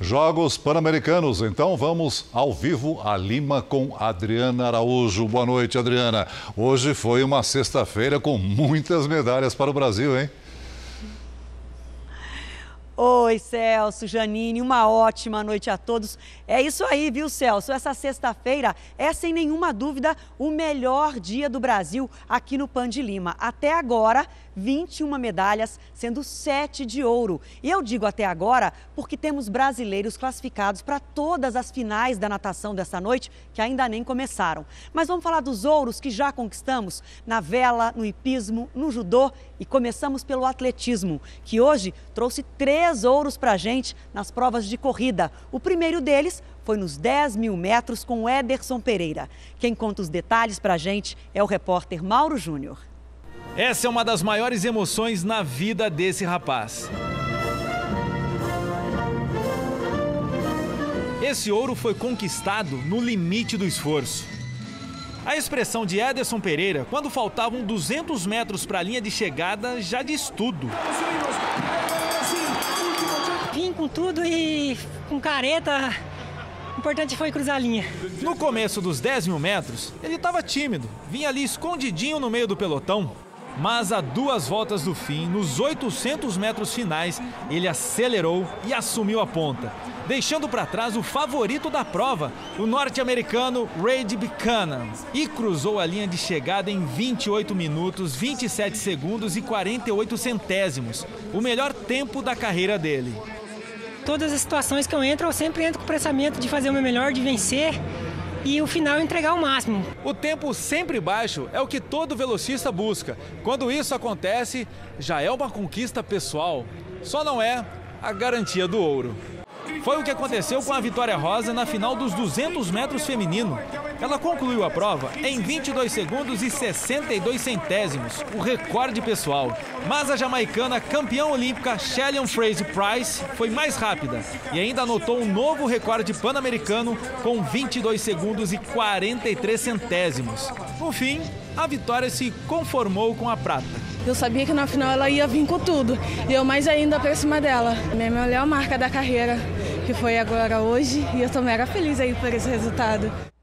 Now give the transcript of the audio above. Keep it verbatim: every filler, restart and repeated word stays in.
Jogos Pan-Americanos, então vamos ao vivo a Lima com Adriana Araújo. Boa noite, Adriana. Hoje foi uma sexta-feira com muitas medalhas para o Brasil, hein? Oi, Celso, Janine, uma ótima noite a todos. É isso aí, viu, Celso? Essa sexta-feira é, sem nenhuma dúvida, o melhor dia do Brasil aqui no Pan de Lima. Até agora, vinte e uma medalhas, sendo sete de ouro. E eu digo até agora porque temos brasileiros classificados para todas as finais da natação dessa noite, que ainda nem começaram. Mas vamos falar dos ouros que já conquistamos na vela, no hipismo, no judô e começamos pelo atletismo, que hoje trouxe três ouros para a gente nas provas de corrida. O primeiro deles foi nos dez mil metros com o Ederson Pereira. Quem conta os detalhes para a gente é o repórter Mauro Júnior. Essa é uma das maiores emoções na vida desse rapaz. Esse ouro foi conquistado no limite do esforço. A expressão de Ederson Pereira, quando faltavam duzentos metros para a linha de chegada, já diz tudo. Vim com tudo e com careta, o importante foi cruzar a linha. No começo dos dez mil metros, ele estava tímido, vinha ali escondidinho no meio do pelotão. Mas a duas voltas do fim, nos oitocentos metros finais, ele acelerou e assumiu a ponta, deixando para trás o favorito da prova, o norte-americano Wade Buchanan, e cruzou a linha de chegada em vinte e oito minutos, vinte e sete segundos e quarenta e oito centésimos, o melhor tempo da carreira dele. Todas as situações que eu entro, eu sempre entro com o pensamento de fazer o meu melhor, de vencer e o final entregar o máximo. O tempo sempre baixo é o que todo velocista busca. Quando isso acontece, já é uma conquista pessoal. Só não é a garantia do ouro. Foi o que aconteceu com a Vitória Rosa na final dos duzentos metros feminino. Ela concluiu a prova em vinte e dois segundos e sessenta e dois centésimos, o recorde pessoal. Mas a jamaicana campeã olímpica Shelly Fraser Price foi mais rápida e ainda anotou um novo recorde pan-americano com vinte e dois segundos e quarenta e três centésimos. No fim, a Vitória se conformou com a prata. Eu sabia que na final ela ia vir com tudo, e eu mais ainda pra cima dela. Minha melhor marca da carreira, que foi agora hoje, e eu tô mega feliz aí por esse resultado.